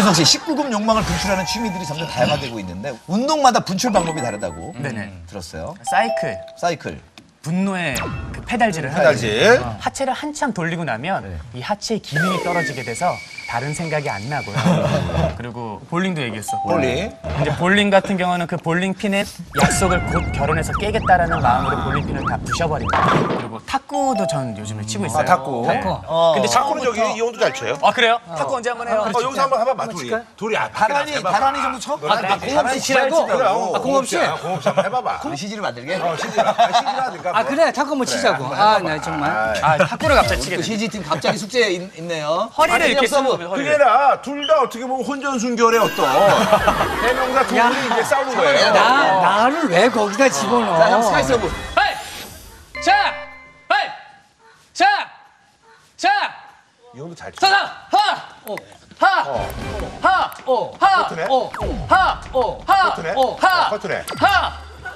김준성 씨, 19금 욕망을 분출하는 취미들이 점점 다양화되고 있는데 운동마다 분출 방법이 다르다고 들었어요. 사이클. 분노의 그 페달질을 페달질. 하체를 한참 돌리고 나면 이 하체의 기능이 떨어지게 돼서 다른 생각이 안 나고요. 그리고 볼링도 얘기했어. 볼링. 이제 볼링 같은 경우는 그 볼링 핀의 약속을 곧 결혼해서 깨겠다라는 마음으로 볼링 핀을 다 부셔버립니다. 그리고 탁구도 전 요즘에 치고 있어요. 탁구. 근데 탁구는 저기 이혼도 잘 쳐요. 아 그래요? 탁구 언제 한번 해요? 여기서 한번 해봐봐, 둘이. 다란이 정도 쳐? 공없이 치라고? 공없이? 공없이 한번 해봐봐. CG를 만들게? CG라니까. 아 그래 탁구 한번 치자고. 아 나 정말. 아 탁구를 갑자기 치게 또 돼. CG 팀 갑자기 숙제 있네요. 허리를 이렇게 쓰고 그게 아니라 둘 다 어떻게 보면 혼전순결의 어떤 대명사 두 분이 이제 싸우는 거예요. 나를 왜 거기다 집어넣어? 자, 형 스카이 서브. 하이! 자! 하이! 자! 자! 이혼도 잘 쳐. 서상! 하! 하! 하! 하! 커트네. 하! 하! 커트네. 하! 커트네. 하!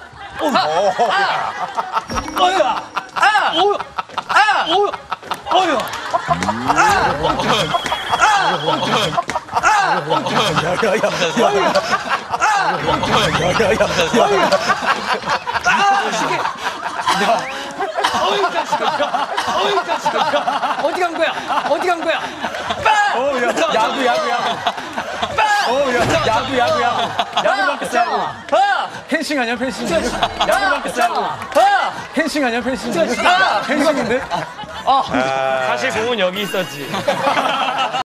어야. 아! 아! 어야. 어디 간 거야? 어디 간 거야? 야구. 야구 바뀌었어, 야구. 펜싱 아니야 펜싱? 야구 바뀌었어, 야구. 펜싱 아니야 펜싱? 펜싱인데? 사실 공은 여기 있었지.